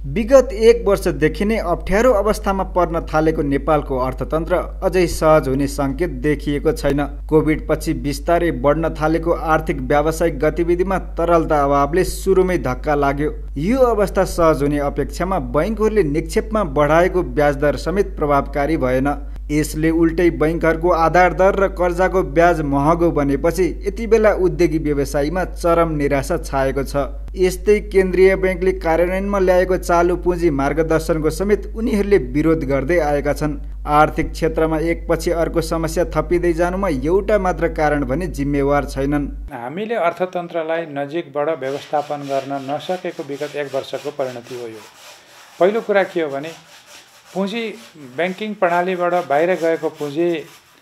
विगत 1 वर्षदेखि नै अप्ठ्यारो अवस्थामा पर्न थालेको नेपालको अर्थतन्त्र अझै सहज हुने सङ्केत देखिएको छैन। कोभिड पछि बिस्तारै बढ्न थालेको आर्थिक व्यावसायिक गतिविधिमा तरलता अभावले सुरुमै धक्का लाग्यो। यो अवस्था सहज हुने अपेक्षामा बैंकहरूले निक्षेपमा बढाएको ब्याज दर समेत प्रभावकारी भएन। यसले उल्टै बैंकहरूको आधार दर र कर्जाको ब्याज महँगो बनेपछि यति बेला उद्योगी व्यवसायीमा चरम निराशा छाएको छ। यस्तै केन्द्रीय बैंकले कार्यान्वयनमा ल्याएको चालु पुँजी मार्गदर्शनको समेत उनीहरूले विरोध गर्दै आएका छन्। आर्थिक क्षेत्रमा एकपछि अर्को समस्या थपिँदै जानुमा एउटा मात्र कारण भने जिम्मेवार छैनन्। हामीले अर्थतन्त्रलाई नजिकबाट व्यवस्थापन गर्न नसकेको विगत 1 वर्षको परिणति हो यो। पहिलो कुरा के हो भने पुँजी ब्याङ्किङ प्रणालीबाट बाहिर गएको पुँजी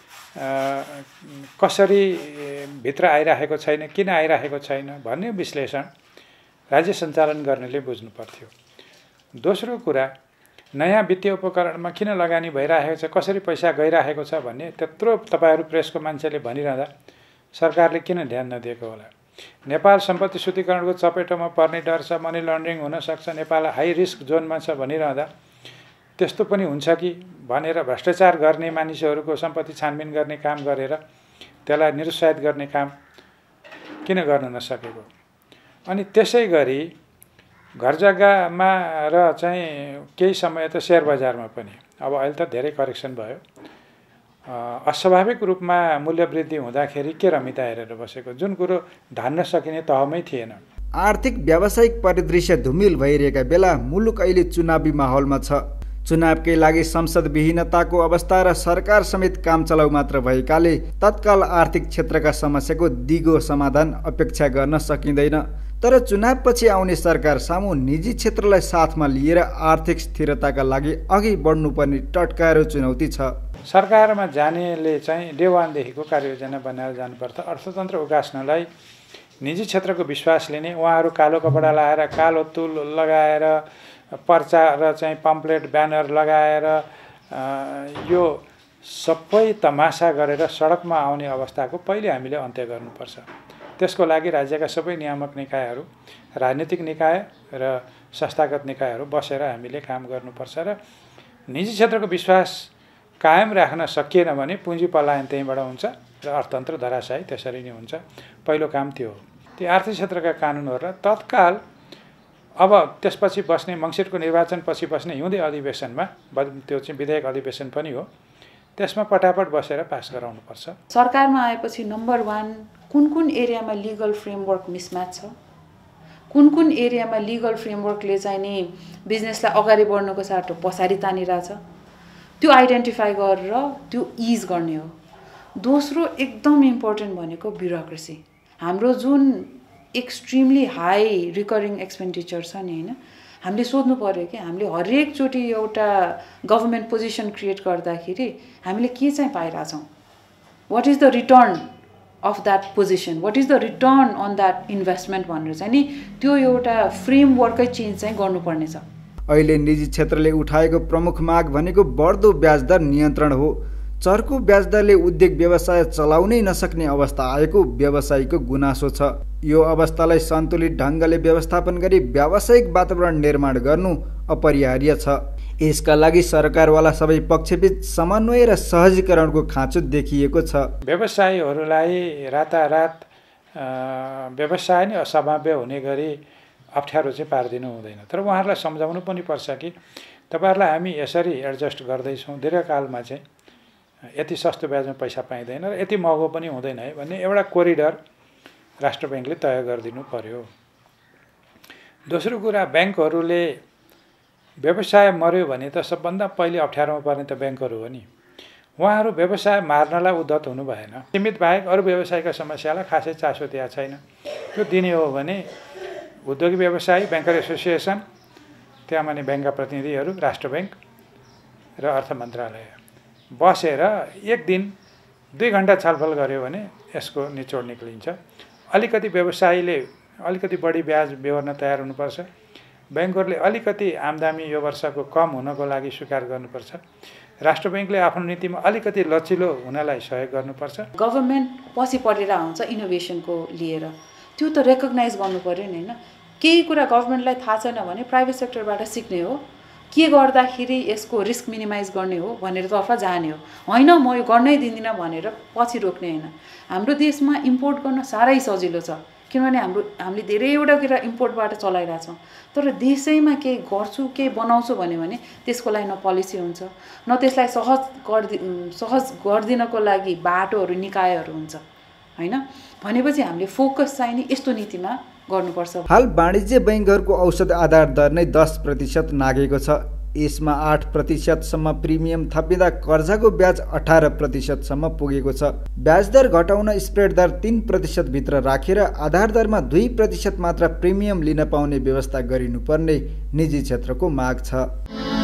कसरी भित्र आइराखेको छैन, किन आइराखेको छैन भन्ने विश्लेषण राज्य सञ्चालन गर्नेले बुझ्नु पर्थ्यो। दोस्रो कुरा, नयाँ वित्तीय उपकरणमा किन लगानी भइरहेको छ, कसरी पैसा गइरहेको छ भन्ने त्यत्रो तपाईहरू प्रेसको मान्छेले भनिरहँदा सरकारले किन ध्यान नदिएको होला। नेपाल सम्पत्ति शुद्धिकरणको चपेटोमा पर्ने डर छ, मनी लन्ड्रिङ हुनसक्छ, नेपाल हाई रिस्क जोनमा छ भनिरहँदा त्यस्तो पनि हुन्छ कि भनेर भ्रष्टाचार गर्ने मानिसहरूको सम्पत्ति छानबिन गर्ने काम गरेर त्यसलाई निरुत्साहित गर्ने काम किन गर्न नसकेको। अनि त्यसै गरी घर जग्गामा र चाहिँ केही समय त सेयर बजारमा पनि अब अहिले त धेरै करेक्सन भयो। अस्वाभाविक रूपमा मूल्य वृद्धि हुँदाखेरि के रमिता हेरेर बसेको, जुन कुरो धान्न सकिने तहमै थिएन। आर्थिक व्यावसायिक परिदृश्य धुमिल भइरहेका बेला मुलुक अहिले चुनावी माहौलमा छ। चुनावकै लागि संसदविहीनताको अवस्था र सरकार समेत काम चलाउ मात्र भएकाले तत्काल आर्थिक क्षेत्रका समस्याको दिगो समाधान अपेक्षा गर्न सकिँदैन। तर चुनावपछि आउने सरकार सामु निजी क्षेत्रलाई साथमा लिएर आर्थिक स्थिरताका लागि अघि बढ्नुपर्ने टटकारो चुनौती छ। सरकारमा जानेले चाहिँ डे वानदेखिको कार्ययोजना बनाएर जानुपर्छ। अर्थतन्त्र उकास्नलाई निजी क्षेत्रको विश्वास लिने, उहाँहरू कालो कपडा लगाएर, कालो तुल लगाएर, पर्चा र चाहिँ पम्पलेट ब्यानर लगाएर यो सबै तमासा गरेर सडकमा आउने अवस्थाको पहिले हामीले अन्त्य गर्नुपर्छ। त्यसको लागि राज्यका सबै नियामक निकायहरू, राजनीतिक निकाय र संस्थागत निकायहरू बसेर हामीले काम गर्नुपर्छ र निजी क्षेत्रको विश्वास कायम राख्न सकिएन भने पुँजी पलायन त्यहीँबाट हुन्छ र अर्थतन्त्र धराशायी त्यसरी नै हुन्छ। पहिलो काम त्यो हो। त्यो आर्थिक क्षेत्रका कानुनहरूलाई तत्काल अब त्यसपछि बस्ने मङ्सिरको निर्वाचनपछि बस्ने हिउँदे अधिवेशनमा, त्यो चाहिँ विधेयक अधिवेशन पनि हो, त्यसमा पटापट बसेर पास गराउनुपर्छ। सरकारमा आएपछि नम्बर 1 कुन एरियामा लिगल फ्रेमवर्क मिसम्याच छ, कुन एरियामा लिगल फ्रेमवर्कले चाहिँ नि बिजनेसलाई अगाडि बढ्नको साटो पछाडि तानिरहेछ, त्यो आइडेन्टिफाई गरेर त्यो इज गर्ने हो। दोस्रो एकदम इम्पोर्टेन्ट भनेको ब्युरोक्रेसी। हाम्रो जुन एक्सट्रिमली हाई रिकरिङ एक्सपेन्डिचर छ नि होइन, हामीले सोध्नु पर्यो कि हामीले हरेकचोटि एउटा गभर्मेन्ट पोजिसन क्रिएट गर्दाखेरि हामीले के चाहिँ पाइरहेछौँ, what is the return of that position, what is the return on that investment भनेर चाहिँ नि त्यो एउटा फ्रेमवर्कै चेन्ज चाहिँ गर्नुपर्ने छ। अहिले निजी क्षेत्रले उठाएको प्रमुख माग भनेको बढ्दो ब्याज दर नियन्त्रण हो। चर्को ब्याज दरले उद्योग व्यवसाय चलाउनै नसक्ने अवस्था आएको व्यवसायीको गुनासो छ। यो अवस्थालाई सन्तुलित ढङ्गले व्यवस्थापन गरी व्यावसायिक वातावरण निर्माण गर्नु अपरिहार्य छ। यसका लागि सरकारवाला सबै पक्षबीच समन्वय र सहजीकरणको खाँचो देखिएको छ। व्यवसायीहरूलाई रातारात व्यवसाय नै असम्भाव्य हुने गरी अप्ठ्यारो चाहिँ पारिदिनु हुँदैन। तर उहाँहरूलाई सम्झाउनु पनि पर्छ कि तपाईँहरूलाई हामी यसरी एडजस्ट गर्दैछौँ, दीर्घकालमा चाहिँ यति सस्तो ब्याजमा पैसा पाइँदैन र यति महँगो पनि हुँदैन है भन्ने एउटा कोरिडर राष्ट्र ब्याङ्कले तय गरिदिनु पर्यो। दोस्रो कुरा, ब्याङ्कहरूले व्यवसाय मर्यो भने त सबभन्दा पहिले अप्ठ्यारोमा पर्ने त ब्याङ्कहरू हो नि। उहाँहरू व्यवसाय मार्नलाई उद्धत हुनु भएन। सीमित बाहेक अरू व्यवसायका समस्यालाई खासै चासो दिएको छैन। त्यो दिने हो भने उद्योगी व्यवसायी, ब्याङ्कर एसोसिएसन, त्यहाँ माने ब्याङ्कका प्रतिनिधिहरू, राष्ट्र ब्याङ्क र अर्थ मन्त्रालय बसेर 1 दिन 2 घन्टा छलफल गर्यो भने यसको निचोड निक्लिन्छ। अलिकति व्यवसायीले अलिकति बढी ब्याज बेहोर्न तयार हुनुपर्छ। ब्याङ्कहरूले अलिकति आम्दानी यो वर्षको कम हुनको लागि स्वीकार गर्नुपर्छ। राष्ट्र ब्याङ्कले आफ्नो नीतिमा अलिकति लचिलो हुनलाई सहयोग गर्नुपर्छ। गभर्मेन्ट पछि परेर आउँछ इनोभेसनको लिएर, त्यो त रेकग्नाइज गर्नु पर्यो नि होइन। केही कुरा गभर्मेन्टलाई थाहा छैन भने प्राइभेट सेक्टरबाट सिक्ने हो, के गर्दाखेरि यसको रिस्क मिनिमाइज गर्ने हो भनेर तर्फ जाने हो, होइन म यो गर्नै दिँदिनँ भनेर पछि रोक्ने होइन। हाम्रो देशमा इम्पोर्ट गर्न साह्रै सजिलो छ, किनभने हामीले धेरैवटा कुरा इम्पोर्टबाट चलाइरहेछौँ। तर देशैमा केही गर्छु केही बनाउँछु भन्यो भने त्यसको लागि न पोलिसी हुन्छ, न त्यसलाई सहज गरिदिनको लागि बाटोहरू निकायहरू हुन्छ, होइन। भनेपछि हामीले फोकस चाहिँ नि यस्तो नीतिमा गर्नुपर्छ। हाल वाणिज्य बैङ्कहरूको औसत आधार दर नै 10% नागेको छ। यसमा 8%सम्म प्रिमियम थपिँदा कर्जाको ब्याज 18%सम्म पुगेको छ। ब्याज दर घटाउन स्प्रेड दर 3% भित्र राखेर आधार दरमा 2% मात्र प्रिमियम लिन पाउने व्यवस्था गरिनुपर्ने निजी क्षेत्रको माग छ।